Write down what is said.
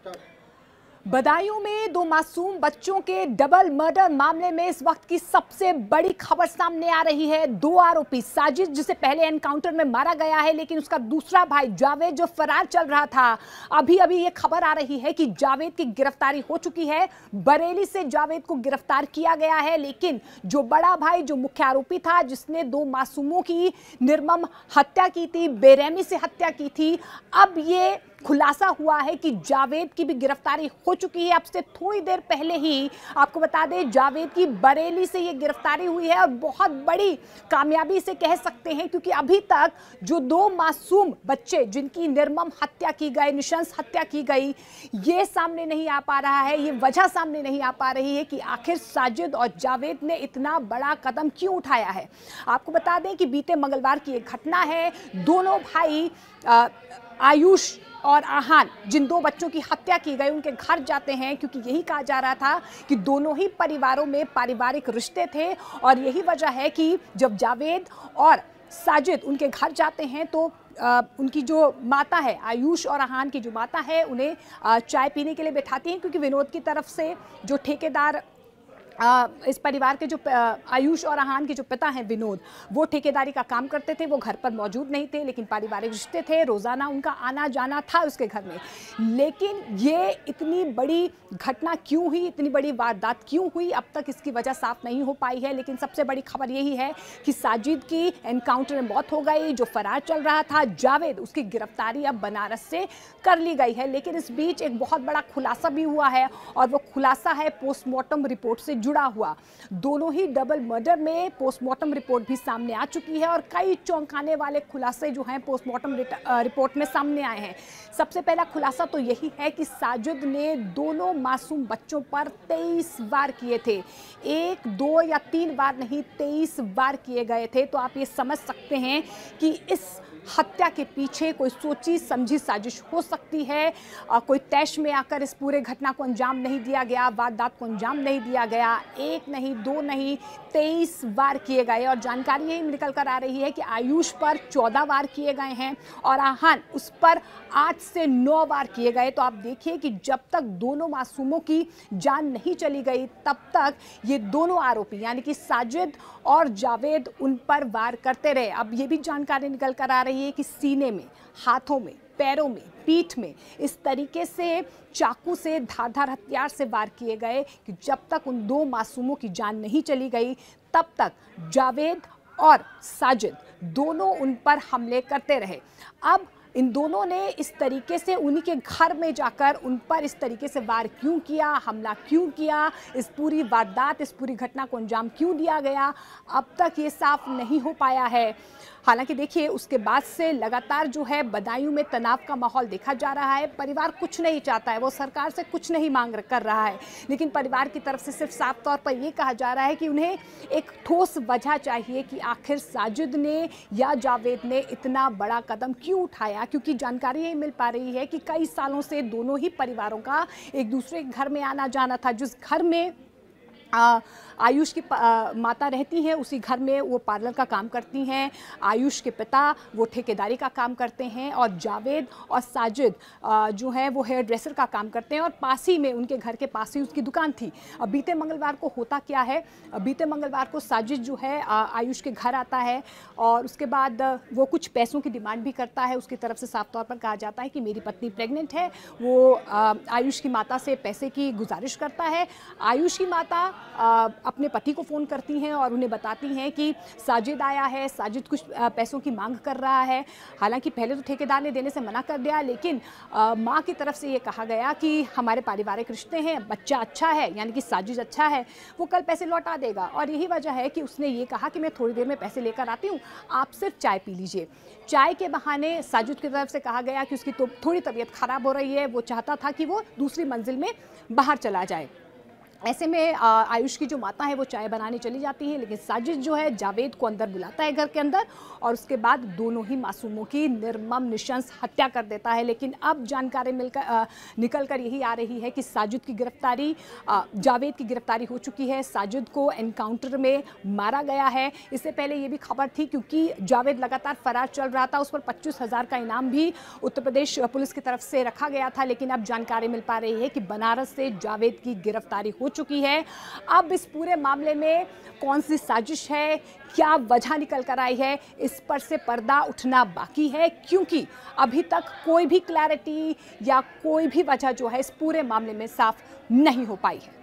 बदायूं में दो मासूम बच्चों के डबल मर्डर मामले में इस वक्त की सबसे बड़ी खबर सामने आ रही है। दो आरोपी साजिद, जिसे पहले एनकाउंटर में मारा गया है, लेकिन उसका दूसरा भाई जावेद जो फरार चल रहा था। अभी अभी ये खबर आ रही है कि जावेद की गिरफ्तारी हो चुकी है। बरेली से जावेद को गिरफ्तार किया गया है, लेकिन जो बड़ा भाई, जो मुख्य आरोपी था, जिसने दो मासूमों की निर्मम हत्या की थी, बेरहमी से हत्या की थी, अब ये खुलासा हुआ है कि जावेद की भी गिरफ्तारी हो चुकी है। अब से थोड़ी देर पहले ही आपको बता दें, जावेद की बरेली से ये गिरफ्तारी हुई है और बहुत बड़ी कामयाबी से कह सकते हैं, क्योंकि अभी तक जो दो मासूम बच्चे जिनकी निर्मम हत्या की गई, नृशंस हत्या की गई, ये सामने नहीं आ पा रहा है। ये वजह सामने नहीं आ पा रही है कि आखिर साजिद और जावेद ने इतना बड़ा कदम क्यों उठाया है। आपको बता दें कि बीते मंगलवार की एक घटना है। दोनों भाई आयुष और आहान, जिन दो बच्चों की हत्या की गई, उनके घर जाते हैं, क्योंकि यही कहा जा रहा था कि दोनों ही परिवारों में पारिवारिक रिश्ते थे। और यही वजह है कि जब जावेद और साजिद उनके घर जाते हैं तो उनकी जो माता है, आयुष और आहान की जो माता है, उन्हें चाय पीने के लिए बैठाती हैं, क्योंकि विनोद की तरफ से जो ठेकेदार इस परिवार के जो आयुष और आहान के जो पिता हैं विनोद, वो ठेकेदारी का काम करते थे। वो घर पर मौजूद नहीं थे, लेकिन पारिवारिक रिश्ते थे, रोज़ाना उनका आना जाना था उसके घर में। लेकिन ये इतनी बड़ी घटना क्यों हुई, इतनी बड़ी वारदात क्यों हुई, अब तक इसकी वजह साफ नहीं हो पाई है। लेकिन सबसे बड़ी खबर यही है कि साजिद की एनकाउंटर में मौत हो गई। जो फरार चल रहा था जावेद, उसकी गिरफ्तारी अब बनारस से कर ली गई है। लेकिन इस बीच एक बहुत बड़ा खुलासा भी हुआ है, और वो खुलासा है पोस्टमार्टम रिपोर्ट से जुड़ा हुआ। दोनों ही डबल मर्डर में पोस्टमार्टम रिपोर्ट भी सामने आ चुकी है, और कई चौंकाने वाले खुलासे जो हैं पोस्टमार्टम रिपोर्ट में सामने आए हैं। सबसे पहला खुलासा तो यही है कि साजिद ने दोनों मासूम बच्चों पर 23 वार किए थे। 1, 2 या 3 वार नहीं, 23 वार किए गए थे। तो आप ये समझ सकते हैं कि इस हत्या के पीछे कोई सोची समझी साजिश हो सकती है। कोई तैश में आकर इस पूरे घटना को अंजाम नहीं दिया गया, वारदात को अंजाम नहीं दिया गया। 1 नहीं, 2 नहीं, 23 वार किए गए। और जानकारी यही निकल कर आ रही है कि आयुष पर 14 वार किए गए हैं और आहान, उस पर 8 से 9 वार किए गए। तो आप देखिए कि जब तक दोनों मासूमों की जान नहीं चली गई, तब तक ये दोनों आरोपी यानी कि साजिद और जावेद उन पर वार करते रहे। अब ये भी जानकारी निकल कर आ रही है कि सीने में, हाथों में, पैरों में, पीठ में इस तरीके से चाकू से, धारदार हथियार से वार किए गए कि जब तक उन दो मासूमों की जान नहीं चली गई, तब तक जावेद और साजिद दोनों उन पर हमले करते रहे। अब इन दोनों ने इस तरीके से उन्हीं के घर में जाकर उन पर इस तरीके से वार क्यों किया, हमला क्यों किया, इस पूरी वारदात, इस पूरी घटना को अंजाम क्यों दिया गया, अब तक ये साफ नहीं हो पाया है। हालांकि देखिए, उसके बाद से लगातार जो है बदायूं में तनाव का माहौल देखा जा रहा है। परिवार कुछ नहीं चाहता है, वो सरकार से कुछ नहीं मांग कर रहा है, लेकिन परिवार की तरफ से सिर्फ साफ तौर पर ये कहा जा रहा है कि उन्हें एक ठोस वजह चाहिए कि आखिर साजिद ने या जावेद ने इतना बड़ा कदम क्यों उठाया। क्योंकि जानकारी यही मिल पा रही है कि कई सालों से दोनों ही परिवारों का एक दूसरे के घर में आना जाना था। जिस घर में आयुष की माता रहती हैं, उसी घर में वो पार्लर का काम करती हैं। आयुष के पिता वो ठेकेदारी का काम करते हैं, और जावेद और साजिद जो है वो हेयर ड्रेसर का काम करते हैं, और पास ही में, उनके घर के पास ही उसकी दुकान थी। अब बीते मंगलवार को होता क्या है, बीते मंगलवार को साजिद जो है आयुष के घर आता है, और उसके बाद वो कुछ पैसों की डिमांड भी करता है। उसकी तरफ से साफ तौर पर कहा जाता है कि मेरी पत्नी प्रेग्नेंट है। वो आयुष की माता से पैसे की गुजारिश करता है। आयुष की माता अपने पति को फ़ोन करती हैं और उन्हें बताती हैं कि साजिद आया है, साजिद कुछ पैसों की मांग कर रहा है। हालांकि पहले तो ठेकेदार ने देने से मना कर दिया, लेकिन मां की तरफ से ये कहा गया कि हमारे पारिवारिक रिश्ते हैं, बच्चा अच्छा है, यानी कि साजिद अच्छा है, वो कल पैसे लौटा देगा। और यही वजह है कि उसने ये कहा कि मैं थोड़ी देर में पैसे लेकर आती हूँ, आप सिर्फ चाय पी लीजिए। चाय के बहाने साजिद की तरफ से कहा गया कि उसकी तो थोड़ी तबीयत खराब हो रही है, वो चाहता था कि वो दूसरी मंजिल में बाहर चला जाए। ऐसे में आयुष की जो माता है वो चाय बनाने चली जाती है, लेकिन साजिद जो है जावेद को अंदर बुलाता है घर के अंदर और उसके बाद दोनों ही मासूमों की निर्मम निशंस हत्या कर देता है। लेकिन अब जानकारी निकल कर यही आ रही है कि साजिद की गिरफ्तारी, जावेद की गिरफ्तारी हो चुकी है। साजिद को एनकाउंटर में मारा गया है। इससे पहले ये भी खबर थी, क्योंकि जावेद लगातार फरार चल रहा था, उस पर 25,000 का इनाम भी उत्तर प्रदेश पुलिस की तरफ से रखा गया था। लेकिन अब जानकारी मिल पा रही है कि बनारस से जावेद की गिरफ्तारी हो चुकी है। अब इस पूरे मामले में कौन सी साजिश है, क्या वजह निकल कर आई है, इस पर से पर्दा उठना बाकी है, क्योंकि अभी तक कोई भी क्लैरिटी या कोई भी वजह जो है इस पूरे मामले में साफ नहीं हो पाई है।